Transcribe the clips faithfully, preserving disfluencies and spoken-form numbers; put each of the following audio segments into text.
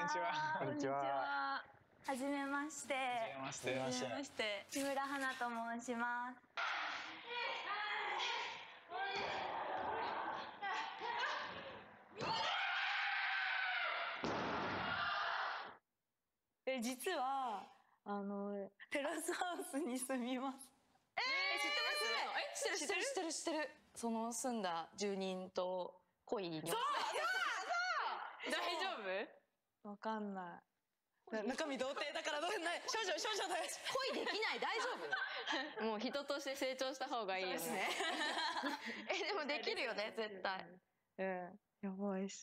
ちは。 こんにちは。はじめまして。 はじめまして。 はじめまして。木村花と申します。え、実はあのテラスハウスに住みます。えー、知ってます？え、知ってる知ってる知ってる知ってる。その住んだ住人と恋に。そうそうそう。大丈夫？わかんない。中身童貞だからどうない。少女少女だよ。 恋できない。大丈夫？もう人として成長した方がいいよね。 そうですね。 え、でもできるよね、絶対。 うん。やばいっす。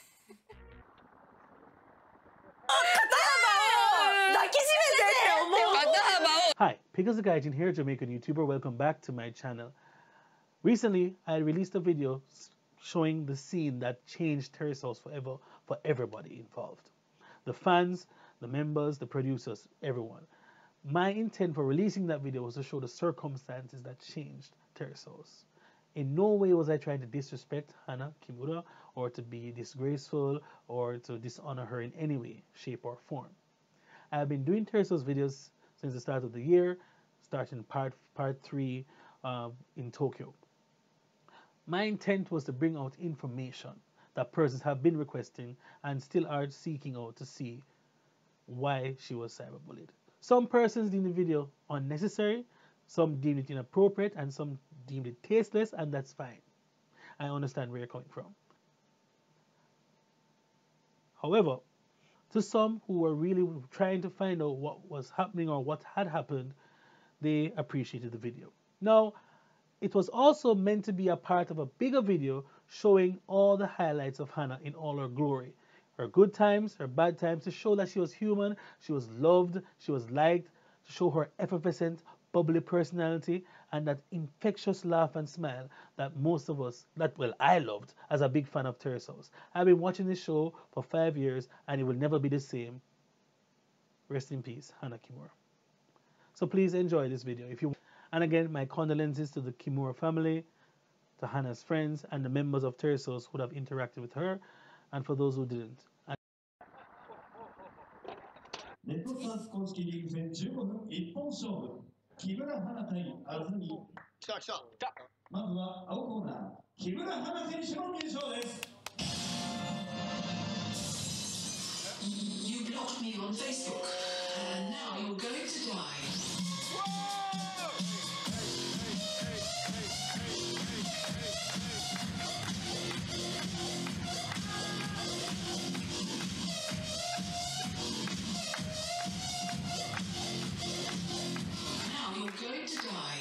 Hi, Pickles the Gaijin here, Jamaican YouTuber. Welcome back to my channel. Recently, I released a video showing the scene that changed Terrace House forever for everybody involved. The fans, the members, the producers, everyone. My intent for releasing that video was to show the circumstances that changed Terrace House. In no way was I trying to disrespect Hana Kimura or to be disgraceful or to dishonor her in any way, shape, or form. I have been doing Terrace House videos since the start of the year, starting part part three uh, in Tokyo. My intent was to bring out information that persons have been requesting and still are seeking out to see why she was cyberbullied. Some persons deemed the video unnecessary, some deemed it inappropriate, and some deemed it tasteless, and that's fine. I understand where you're coming from. However, to some who were really trying to find out what was happening or what had happened, they appreciated the video. Now, it was also meant to be a part of a bigger video showing all the highlights of Hannah in all her glory. Her good times, her bad times, to show that she was human, she was loved, she was liked, to show her effervescent, bubbly personality, and that infectious laugh and smile that most of us, that well, I loved as a big fan of Terrace House. I've been watching this show for five years and it will never be the same. Rest in peace, Hana Kimura. So please enjoy this video if you. And again, my condolences to the Kimura family, to Hannah's friends, and the members of Terrace House who would have interacted with her, and for those who didn't. ネットスターズ公式リーグ戦じゅうごふん一本勝負、木村花対安住。 来た来た来た。 まずは青コーナー、木村花選手の入場です。 You blocked me on Facebook, and now you're going to die. Now you're going to die.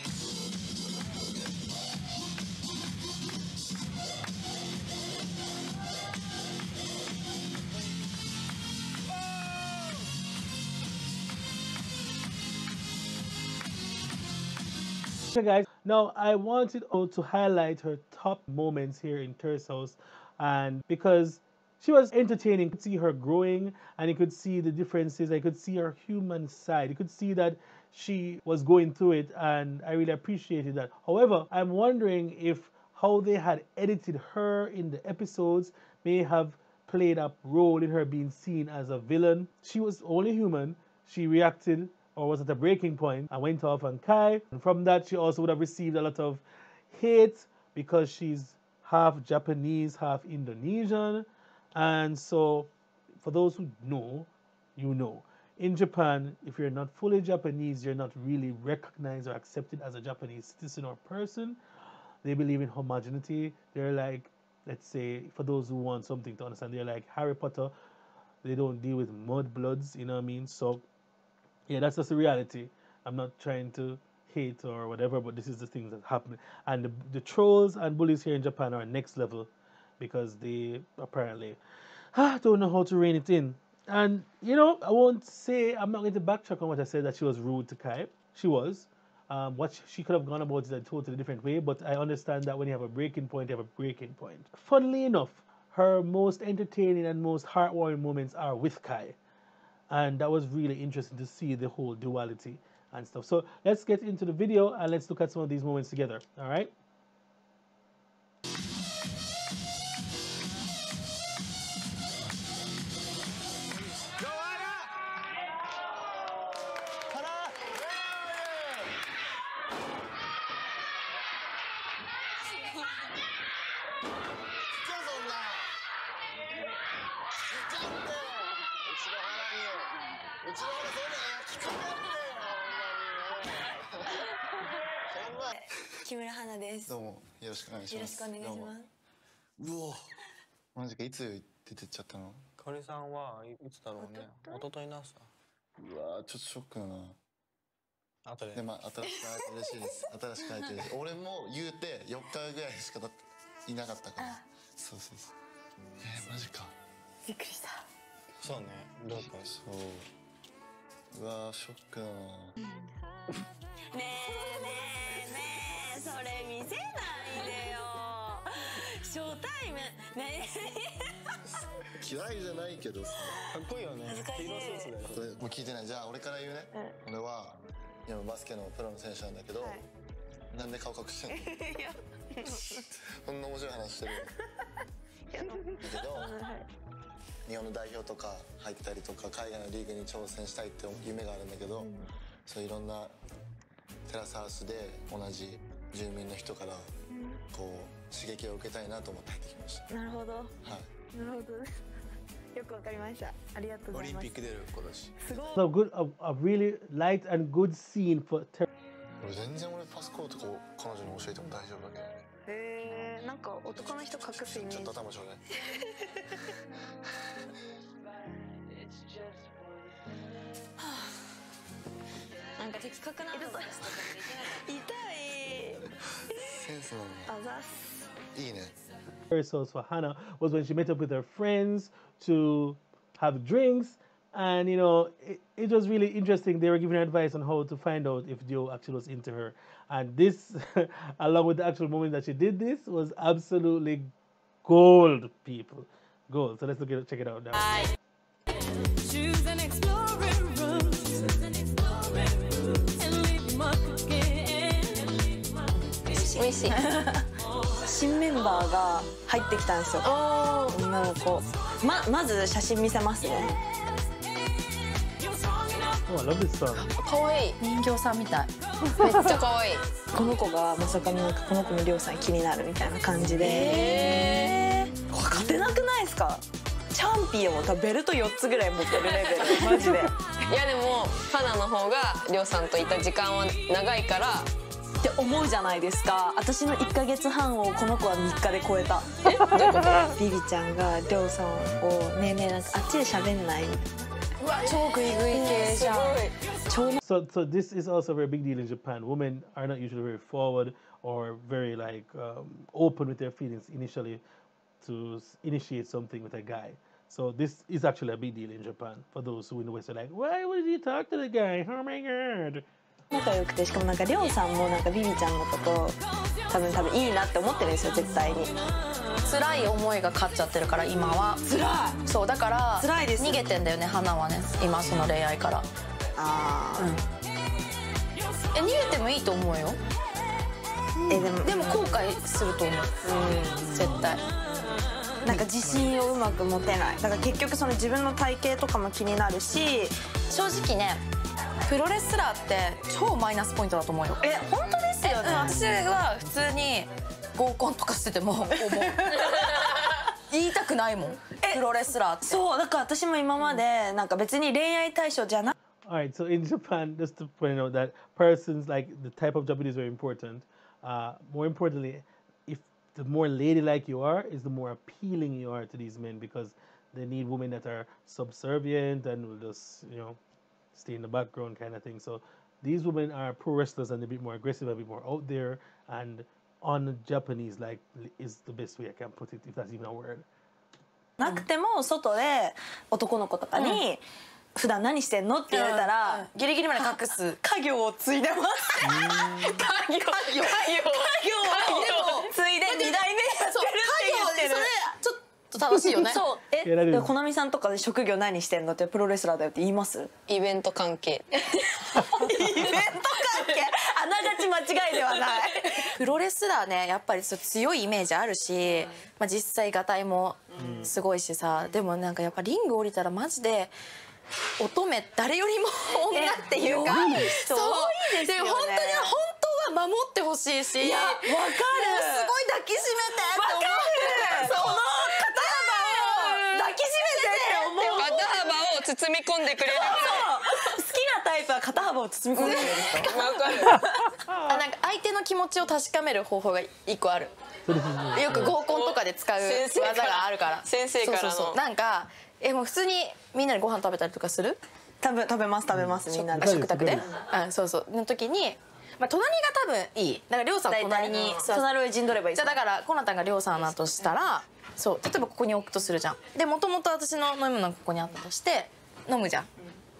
Okay guys, now I wanted to highlight her top moments here in Terrace House, and because she was entertaining, you could see her growing and you could see the differences, I could see her human side, you could see that she was going through it, and I really appreciated that. However, I'm wondering if how they had edited her in the episodes may have played a role in her being seen as a villain. She was only human, she reacted or was at a breaking point and went off on Kai. And from that, she also would have received a lot of hate because she's half Japanese, half Indonesian. And so, for those who know, you know. In Japan, if you're not fully Japanese, you're not really recognized or accepted as a Japanese citizen or person. They believe in homogeneity. They're like, let's say, for those who want something to understand, they're like Harry Potter. They don't deal with mudbloods, you know what I mean? So, yeah, that's just the reality. I'm not trying to hate or whatever, but this is the things that happen. And the, the trolls and bullies here in Japan are next level because they apparently ah, don't know how to rein it in. And, you know, I won't say, I'm not going to backtrack on what I said that she was rude to Kai. She was. Um, what she could have gone about it a totally different way, but I understand that when you have a breaking point, you have a breaking point. Funnily enough, her most entertaining and most heartwarming moments are with Kai. And that was really interesting to see the whole duality and stuff. So let's get into the video and let's look at some of these moments together. All right. うちの花そうだよ。聞かないでよ。ほんまに。 木村花です。 どうもよろしくお願いします。 よろしくお願いします。 うお。マジかいつ出てっちゃったの？ かりさんはいつだろうね。一昨日の朝。 うわちょっとショックだな。 後で。 でまあ新しく会えて嬉しいです。新しく会えて嬉しい。俺も言うてよっかぐらいしかだっていなかったから。そうそうそう。えー、マジか。 びっくりした。 そうね。どうか。 そう。うわショックだな。 ねえねえねえそれ見せないでよ。初対面ね嫌いじゃないけどさ。 かっこいいよね。 恥ずかしい黄色スーツだよ。 これもう聞いてない。じゃあ俺から言うね。うん、俺は今バスケのプロの選手なんだけど、はい、なんで顔隠してんの？こんな面白い話してる。だけど、日本の代表とか入ったりとか海外のリーグに挑戦したいって夢があるんだけど、うん、そういろんなテラスハウスで同じ住民の人からこう刺激を受けたいなと思って入ってきました。 なるほど。 はい。 なるほど。よくわかりました。ありがとうございます。 オリンピック出る今年。 すごい。 So good, a, a really light and good scene for. 俺全然俺パスコーとか彼女に教えても大丈夫だけどね。 へえ、なんか男の人隠すイメージ。 ちょっと頭ちょうだい。 なんか的確なアドバイスとか痛い。 センスなんだ。 あざす。 いいね。 Rehearsals for Hannah was when she met up with her friends to have drinks, and you know it, it was really interesting. They were giving her advice on how to find out if Joe actually was into her, and this, along with the actual moment that she did this, was absolutely gold, people, gold. So let's look at it, check it out now. Choose an exploring route. Choose an exploring route. And leave them up again. 美味しい。 新メンバーが入ってきたんですよ。女の子。ままず写真見せますね。 Oh, I love this song. 可愛い。人形さんみたい。めっちゃ可愛い。 この子がまさかのこの子のりょうさん気になるみたいな感じで。えー、勝てなくないですか？チャンピオンを多分ベルトよっつぐらい持ってるレベル。マジで。いやでも花の方がりょうさんといた時間は長いから。 って思うじゃないですか。私のいっかげつはんをこの子はみっかで超えた。 えどういうこと？ ビビちゃんがりょうさんをねえねえなんかあっちで喋んない。 うわ超グイグイ系じゃん。 So, so this is also a very big deal in Japan. Women are not usually very forward or very like um, open with their feelings initially to initiate something with a guy. So this is actually a big deal in Japan for those who in the West are like, why would you talk to the guy? Oh my god. 仲良くてしかもなんかりょうさんもなんかビビちゃんのこと多分多分いいなって思ってるんですよ絶対に。 辛い思いが勝っちゃってるから今は。 辛い。 そうだから辛いです。 逃げてんだよね花はね今その恋愛から。 ああ。うん。 え逃げてもいいと思うよ。 えでもでも後悔すると思う。うん絶対。 なんか自信をうまく持てない。だから結局その自分の体型とかも気になるし、 正直ね。プロレスラーって超マイナスポイントだと思うよ。 え本当ですよね。 私は普通に合コンとかしてても思う。言いたくないもん。プロレスラーって。 そうだから私も今までなんか別に恋愛対象じゃな。 Alright, so in Japan, just to point out that persons like the type of Japanese are important. Uh, more importantly, if the more ladylike you are, is the more appealing you are to these men because they need women that are subservient and will just you know. Stay in the background kind of thing. So these women are pro wrestlers and a bit more aggressive, a bit more out there and on Japanese like is the best way I can put it, if that's even a word. なくても外で男の子とかに普段何してんのって言われたらギリギリまで隠す。 家業を継いでます。家業家業家業を継いで二代目やってるって言ってる。 ちょっと楽しいよね。 そう。え、コナミさんとかで職業何してんのってプロレスラーだよって言います？ イベント関係。 イベント関係。あながち間違いではない。 プロレスラーねやっぱり強いイメージあるし、まあ実際ガタイもすごいしさ、でもなんかやっぱリング降りたらマジで乙女誰よりも女っていうか、そうで本当に本当は守ってほしいし、いやわかる。すごい抱きしめてって思う。その肩幅を抱きしめてって思う。肩幅を包み込んでくれる。 好きなタイプは肩幅を包み込んでくれる人。 わかる。 あ、なんか相手の気持ちを確かめる方法が一個ある。よく合コンとかで使う技があるから。 先生からの。 そうそうそう。なんかえもう普通にみんなでご飯食べたりとかする？ 食べ食べます食べますみんなで。 食卓で。うんそうそうの時に。まあ隣が多分いい。だからりょうさん隣に隣を陣取ればいい。 じゃだからコナタンがりょうさんだとしたら、そう例えばここに置くとするじゃん。でもともと私の飲み物がここにあったとして飲むじゃん。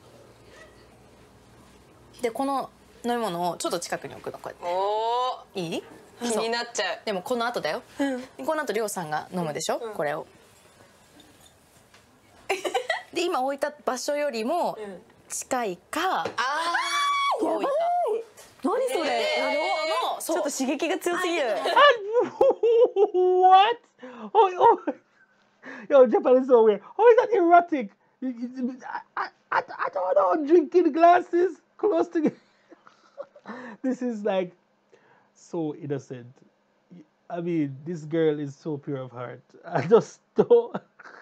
でこの飲み物をちょっと近くに置くのこうやって。おお。いい？ 気になっちゃう。 でもこの後だよ。この後りょうさんが飲むでしょ。これを。で今置いた場所よりも近いか。ああ。遠いか。 何それ？ちょっと刺激が強すぎる。 What? Oh, oh. Yo, Japan is so weird. How is that erotic? I, I, I don't know. Drinking glasses close together. This is like so innocent. I mean, this girl is so pure of heart. I just don't.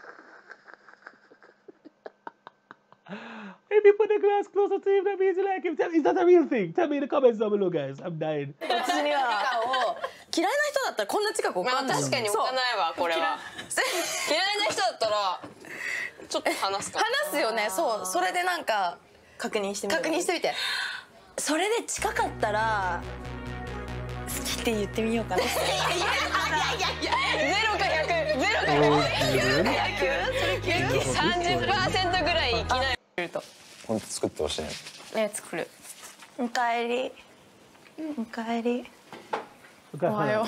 If you put the glass closer to him, that means you like him. Is that a real thing? Tell me in the comments down below, guys. I'm dying. 私には嫌いな人だったらこんな近く置かない。 まあ確かに置かないわこれは。嫌いな人だったらちょっと話すか。 話すよね。そうそれでなんか確認してみて。 確認してみて。 それで近かったら好きって言ってみようかな。いやいやいやゼロかひゃく、ゼロかひゃく、三十パーセントぐらいいきなり。 本当作ってほしいね。 ね作る。 おかえり。おかえり。 おはよ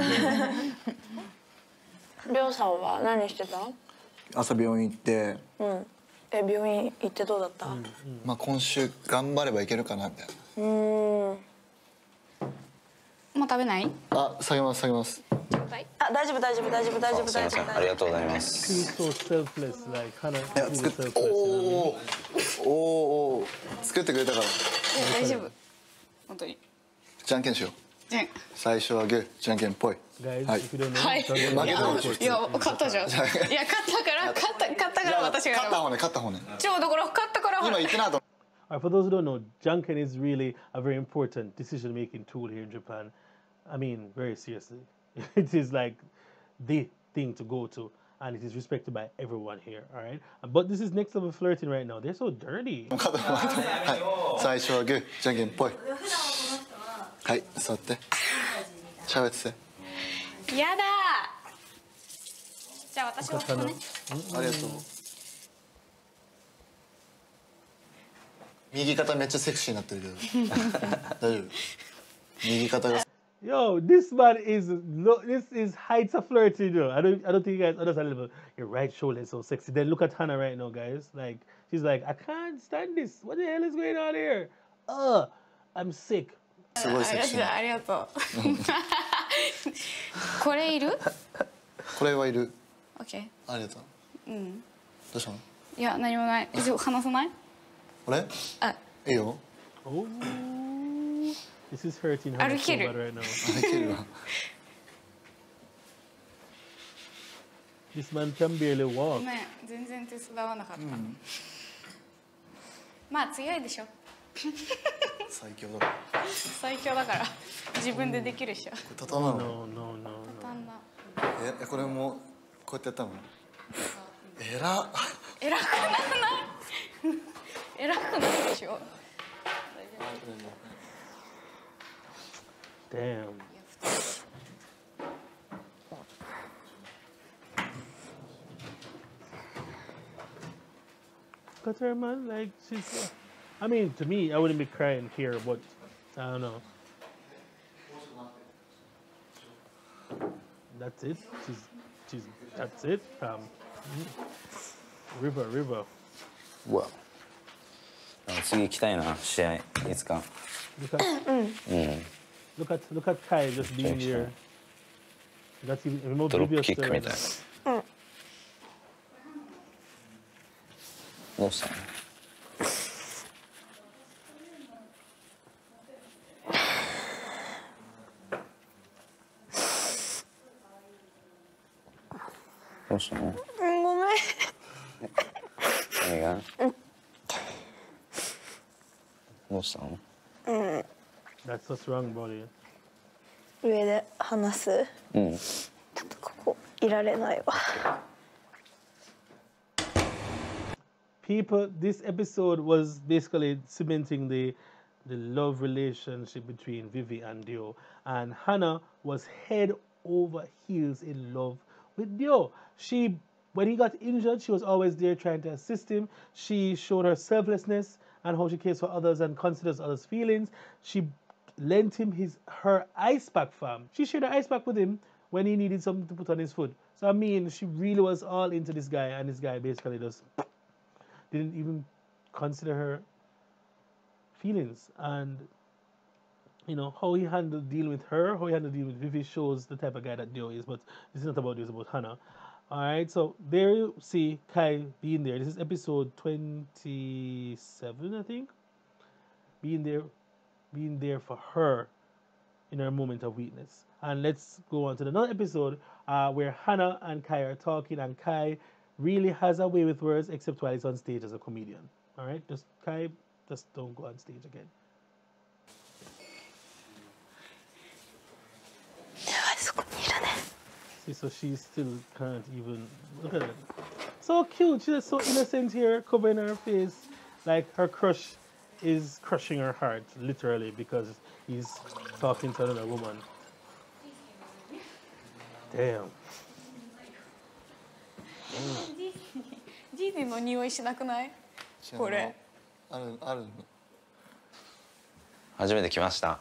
う。りょうさんは何してた？ 朝病院行って。 うん。え病院行ってどうだった？ まあ今週頑張ればいけるかなみたいな。うん。 もう食べない？ あ、下げます下げます。 あ、大丈夫大丈夫大丈夫大丈夫大丈夫。 ありがとうございます。 She's so selfless, like Hannah. いや作っおおおお作ってくれたから。 大丈夫。本当に。 じゃんけんしよう。 じゃん。 最初はグー、じゃんけんぽい。はい。 はい。いや勝ったじゃん。いや勝ったから勝った勝ったから私が。 勝った方ね勝った方ね。 ちょうどこれ勝ったから。 今言ってなかった。 Alright, for those who don't know, Janken is really a very important decision-making tool here in Japan. I mean, very seriously. It is like the thing to go to, and it is respected by everyone here, all right? But this is next level flirting right now. They're so dirty. はい。最初はグー、じゃんけんぽい。はい、座って。喋ってて。 やだ。じゃあ私はここね。 ありがとう。右肩めっちゃセクシーになってるけど。大丈夫。右肩が。 Yo, this man is no, this is heights of flirting. You know? I don't, I don't think you guys understand it, but your right shoulder is so sexy. Then look at Hannah right now, guys. Like she's like, I can't stand this. What the hell is going on here? Uh, I'm sick. すごいセクシー。 ありがとう。これいる？ これはいる。 オッケー。 ありがとう。うん。どうしたの？ いや何もない。話さない？ 俺？ あ。 いいよ。 Oh, this is hurting Hannah so bad right now. 歩けるわ。 This man can barely walk. ね、全然手伝わなかった。まあ強いでしょ。 最強だから。 最強だから自分でできるでしょ。 畳むの？ No, no, no, 畳んだ。 え、これもこうやってやったの？えら。 偉くない？偉くないでしょ。 Damn. Look at her, man. Like she's. I mean, to me, I wouldn't be crying here, but I don't know. That's it. She's, she's. That's it. Um, river, river. うわ。次行きたいな試合いつか。 Look at, look at, look at Kai just being here. That's even more ドロップ dubious キック right みたい now. な。どうしたの？どうしたの？ ごめん。 何が？ うん。 どうしたの？ うん。 That's what's wrong, buddy. 上で話す。 うん。 ちょっとここいられないわ。 People, this episode was basically cementing the the love relationship between Vivi and Dio, and Hannah was head over heels in love with Dio. She, when he got injured, she was always there trying to assist him. She showed her selflessness and how she cares for others and considers others' feelings. She lent him his her ice pack, fam. She shared her ice pack with him when he needed something to put on his foot. So I mean, she really was all into this guy, and this guy basically just didn't even consider her feelings. And you know how he handled dealing with her, how he handled dealing with Vivi shows the type of guy that Dio is. But this is not about this, it's about Hannah. All right, so there you see Kai being there. This is episode twenty-seven, I think. Being there, being there for her in her moment of weakness. And let's go on to another episode uh, where Hannah and Kai are talking, and Kai really has a way with words, except while he's on stage as a comedian. All right, just Kai, just don't go on stage again. See, so she still can't even look at it. So cute. She's so innocent here, covering her face, like her crush is crushing her heart, literally, because he's talking to another woman. Damn. ジーディの匂いしなくない？これ。 あるある。 初めて来ました。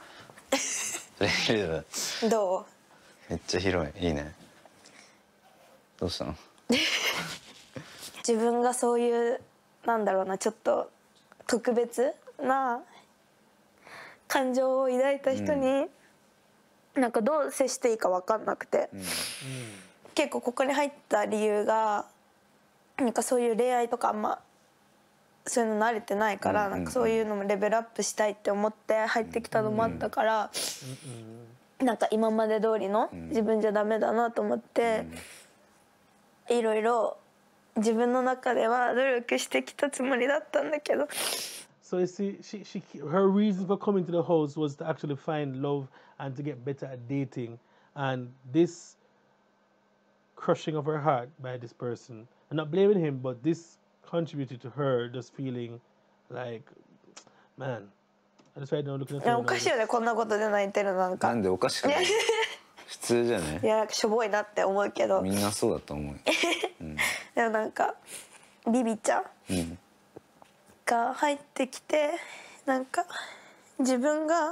どう？ めっちゃ広い、いいね。どうしたの？ 自分がそういうなんだろうな、ちょっと特別な感情を抱いた人に、うん、なんかどう接していいか分かんなくて、うん、結構ここに入った理由がなんかそういう恋愛とかあんまそういうの慣れてないから、うん、なんかそういうのもレベルアップしたいって思って入ってきたのもあったから、うん、なんか今まで通りの自分じゃダメだなと思って、うん、いろいろ自分の中では努力してきたつもりだったんだけど。 So you see, she, she, her reason for coming to the house was to actually find love and to get better at dating. And this crushing of her heart by this person, I'm not blaming him, but this contributed to her just feeling like, man, I just right now looking at her. おかしいよね、こんなことで泣いてるなんか。 なんでおかしくない？普通じゃね。 いや、しょぼいなって思うけど。 みんなそうだと思う。うん、 でもなんかビビちゃん。うんが入ってきて、なんか自分が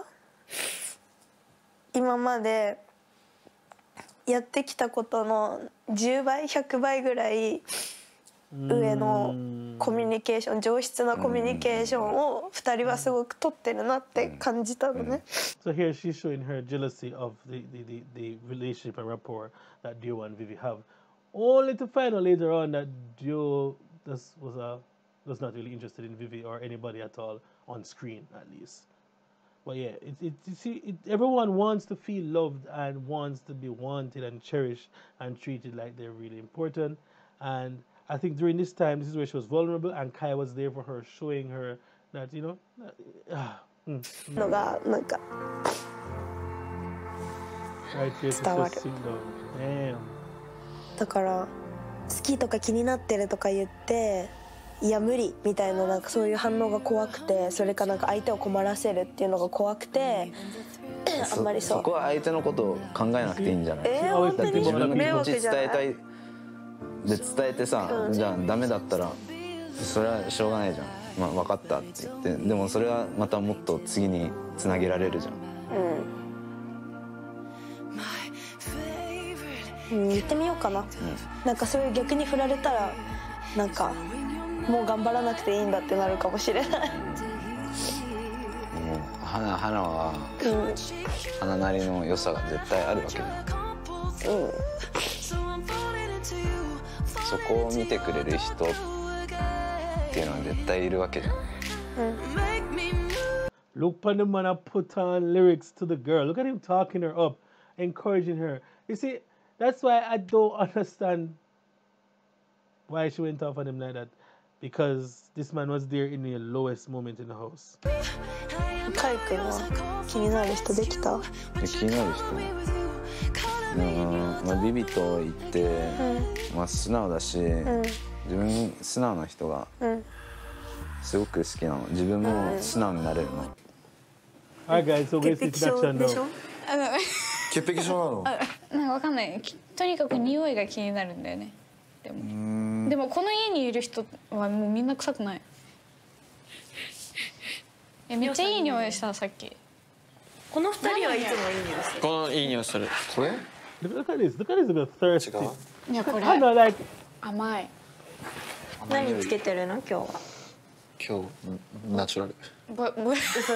今までやってきたことのじゅうばいひゃくばいぐらい上のコミュニケーション、上質なコミュニケーションをふたりはすごく取ってるなって感じたのね。 So here she's showing her jealousy of the the the, the relationship and rapport that Dio and Vivi have, only to find out later on that Dio this was a was not really interested in Vivi or anybody at all on screen, at least. But yeah, it, it, you see, it, everyone wants to feel loved and wants to be wanted and cherished and treated like they're really important. And I think during this time, this is where she was vulnerable, and Kai was there for her, showing her that, you know, uh, mm, mm. Right here, she's just sitting down. Damn. だから好きとか気になってるとか言って。いや無理みたいな、なんかそういう反応が怖くて、それかなんか相手を困らせるっていうのが怖くて、あんまりそう。 そこは相手のことを考えなくていいんじゃない？ えー、本当にだって自分の気持ち伝えたいで伝えてさ、うん、じゃあダメだったらそれはしょうがないじゃん。まあ分かったって言って、でもそれはまたもっと次につなげられるじゃん。 うん。うん、言ってみようかな。うん、なんかそういう逆に振られたらなんか。もう頑張らなくていいんだってなるかもしれない。 花花は、うん、花なりの良さが絶対あるわけだ。うん。そこを見てくれる人っていうのは絶対いるわけじゃん。うん。 Look at the man I put on lyrics to the girl. Look at him talking her up, encouraging her. You see, that's why I don't understand why she went off on him like that. Because this man was there in the lowest moment in the house. カイ君は気になる人できた？ 気になる人、うん、まあ、ビビと言って、うん、まあ素直だし、うん、自分素直な人がすごく好きなの。自分も素直になれるの。 Alright guys, so where's the introduction now? 潔癖症なの？ なんかわかんない。とにかく匂いが気になるんだよね。でも、でもこの家にいる人はもうみんな臭くない。え、めっちゃいい匂いしたさっき。 この二人はいつもいい匂いする。 このいい匂いする。 これ？ Look at this. Look at this. Look thirsty. いやこれ。 I know, like. 甘い。 何つけてるの今日は？ 今日ナチュラル。 ぼぼ。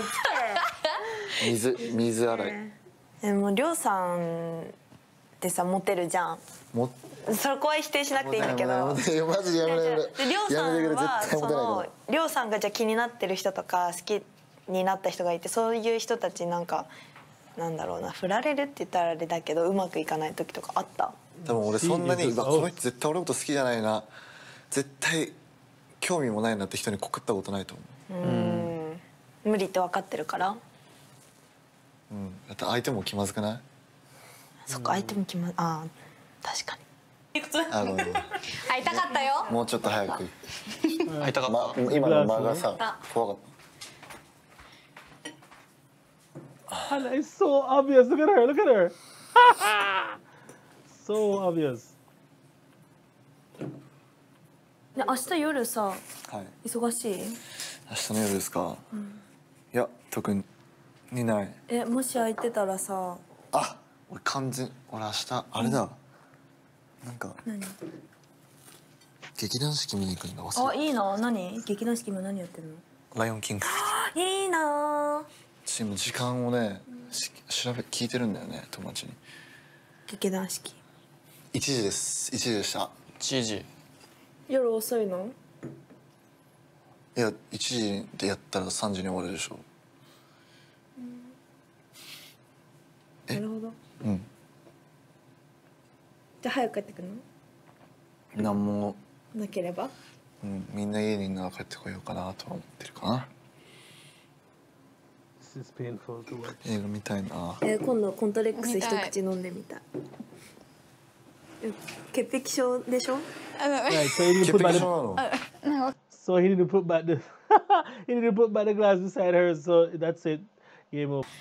水水洗い。 でもりょうさんってさモテるじゃん。 も。 そこは否定しなくていいんだけど。 マジでやめてやめて。 でりょうさんはそのりょうさんがじゃあ気になってる人とか好きになった人がいて、そういう人たちなんかなんだろうな、振られるって言ったらあれだけどうまくいかない時とかあった？ でも俺そんなにこの人絶対俺のこと好きじゃないな、絶対興味もないなって人に告ったことないと思う。うん。 無理って分かってるから。 うん。だって相手も気まずくない？ そっか、相手も気まず、ああ確かに。 あの会いたかったよ。 もうちょっと早く。 会いたかった。 ま、今の間がさ怖かった。 Hannah is so obvious. Look at her. Look at her. So obvious. で明日夜さ、 はい、 忙しい？ 明日の夜ですか？うん、いや特にない。 え、もし空いてたらさ。 あ、俺完全俺明日あれだ。うん、なんか。 何？ 劇団四季見に行くんだ。忘れ。あ、いいな。何？劇団四季も何やってんの？ ライオンキング。 いいな。 私も時間をね、調べ聞いてるんだよね、友達に。 劇団四季。 一時です。一時でした。 一時。 夜遅いの？ いや、一時でやったら三時に終わるでしょ。 なるほど。 うん。 じゃあ早く帰ってくるの？ なんも。 なければ？ うん、みんな家にいるのは帰ってこようかなとは思ってるかな。映画見たいな。 えー、今度コントレックス一口飲んでみたい。潔癖症でしょ？ Right, so he didn't put back the, so he didn't put back the he didn't put back the glass beside her, so that's it. Game over.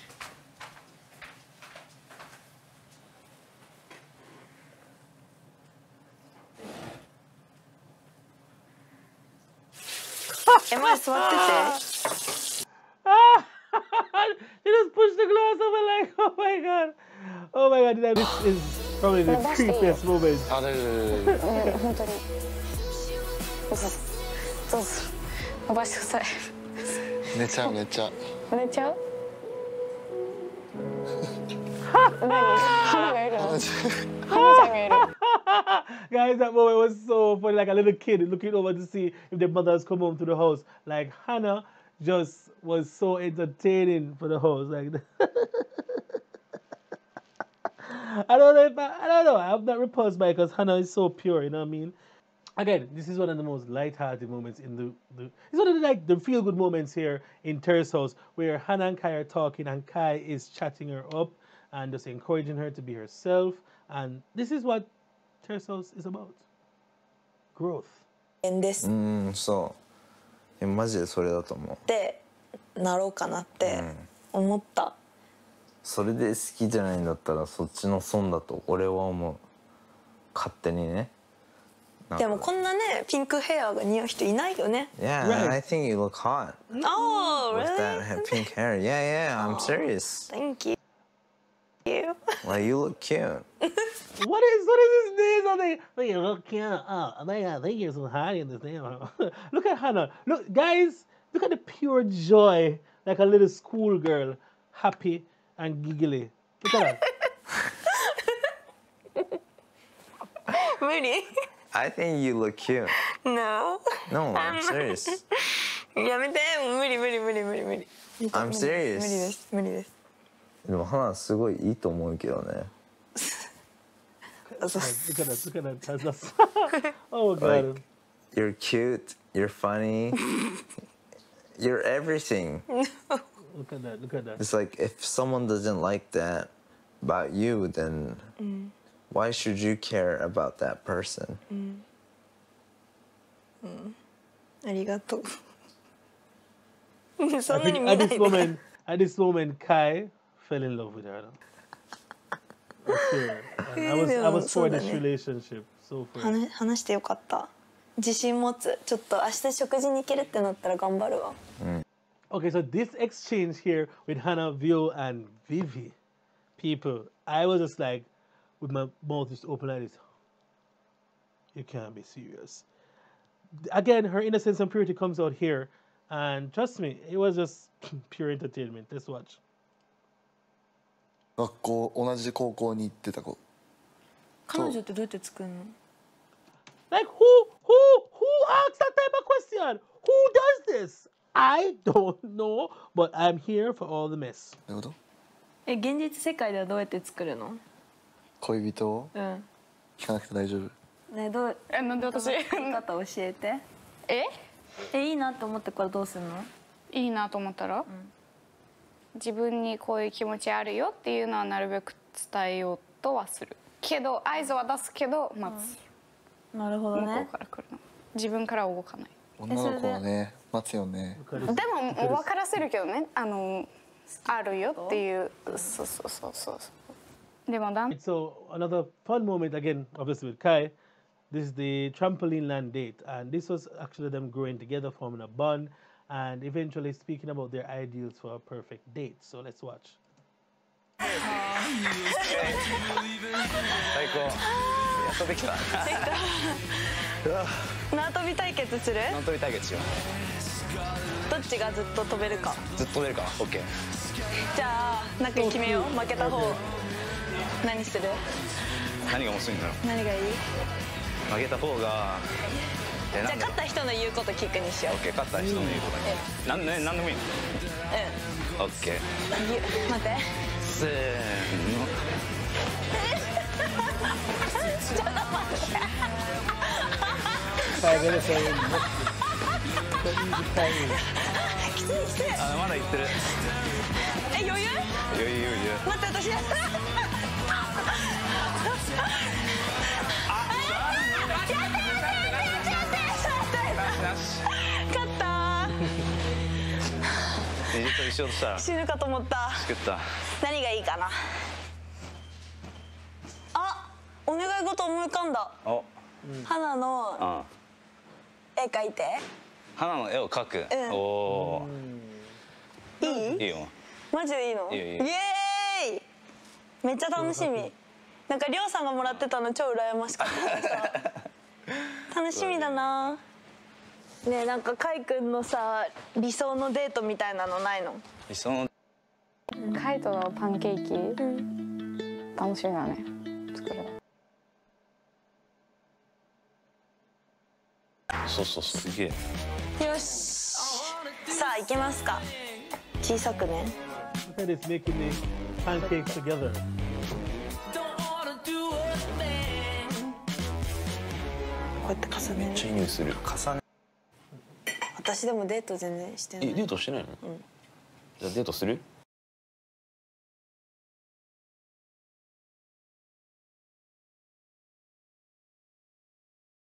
え、前座ってて。 She just pushed the glass over like, oh my god, oh my god, this is probably the creepiest moment. あれれれれ。 本当に。どうぞどうぞ伸ばしてください。 寝ちゃう寝ちゃう。 寝ちゃう？何？花がいるの？花ちゃんがいる。 Guys, that moment was so funny, like a little kid looking over to see if their mothers come home to the house. Like Hannah just was so entertaining for the house. Like, I don't know if I, I don't know. I'm not repulsed by it because Hannah is so pure. You know what I mean? Again, this is one of the most light-hearted moments in the, the. It's one of the like the feel-good moments here in Ter's house, where Hannah and Kai are talking, and Kai is chatting her up and just encouraging her to be herself. And this is what Ter's house is about. Growth. です。 うん、そう。マジでそれだと思う。 で、なろうかなって思った。 それで好きじゃないんだったらそっちの損だと俺は思う。勝手にね。 でもこんなねピンクヘアが似合う人いないよね。 Yeah, right. I think you look hot. Oh, really? With that pink hair. Yeah, yeah, I'm serious. Thank you. You. Like you look cute. What is what is this name? Something like you look cute. Oh, my God, I think you're so hot in this name. Look at Hannah. Look, guys, look at the pure joy, like a little schoolgirl, happy and giggly. Look at that. Really? I think you look cute. No. No, I'm serious. やめて、無理無理無理無理無理。 I'm serious. 無理です無理です。 でも花すごいいいと思うけどね。 Look at that, look at that. Oh God. Like, you're cute, you're funny, you're everything. Look at that. Look at that. It's like if someone doesn't like that about you, then why should you care about that person? ありがとう。 I そんなに think 見 at ない this で。 moment, at this moment, Kai fell in love with her. For sure. And I was, I was for this relationship. So for. 話話してよかった。自信持つ。ちょっと明日食事に行けるってなったら頑張るわ。 Okay, so this exchange here with Hannah, Vio, and Vivi, people, I was just like, with my mouth just open like this. You can't be serious. Again, her innocence and purity comes out here, and trust me, it was just pure entertainment. Let's watch. 学校同じ高校に行ってた子。 彼女ってどうやって作るの？ Like who, who, who asks that type of question? Who does this? I don't know, but I'm here for all the mess. どういうこと？ え、現実世界ではどうやって作るの？ 恋人をうん。 聞かなくて大丈夫。 ね、どう？ え、なんで私？ 作り方教えて。 え？ え、いいなと思ってこれどうするの？ いいなと思ったら、自分にこういう気持ちあるよっていうのはなるべく伝えようとはするけど、合図は出すけど待つ。 なるほどね。 向こうから来るの。自分からは動かない。 女の子はね、待つよね。 でも分からせるけどね、あのあるよっていう、そうそうそうそう。でもだん。 So another fun moment again, obviously with Kai. This is the trampoline land date, and this was actually them growing together, forming a bond, and eventually speaking about their ideals for a perfect date. So let's watch. 最高。やっとできた。 縄跳び対決する？ 縄跳び対決しよどっちがずっと飛べるか。 う。ずっと飛べるかな。オッケー。 じゃあ、なんか決めよう。負けた方。何する？ 何が面白いんだろう。 何がいい？ 負けた方が。 じゃあ勝った人の言うこと聞くにしよう。 オッケー、勝った人の言うこと。なんね、なんでもいいの。うん。オッケー。 待って。 せーの。 ちょっと待って。きついきつい。 あ、まだ言ってる。 え、余裕？ 余裕余裕。 待って、私やった。勝ったー。 ねじ取りしようとしたら死ぬかと思った。 作った。 何がいいかな。あ、お願い事思い浮かんだ。 お。 花の絵描いて。 花の絵を描く。おお。 いい？ いいよ。 マジでいいの？ いいよいいよ。 イエーイ。めっちゃ楽しみ。なんかりょうさんがもらってたの超羨ましかったさ。楽しみだな。ねえ、なんかカイくんのさ、理想のデートみたいなのないの？ 理想の。 カイトのパンケーキ、うん、楽しみだね。作る。 そうそう、すげえ。 よし。さあ行きますか。小さくね。 Look at this making the pancakes together. こうやって重ねる。 めっちゃいい匂いする。重ね。 私でもデート全然してない。 え、デートしてないの？うん。じゃあデートする？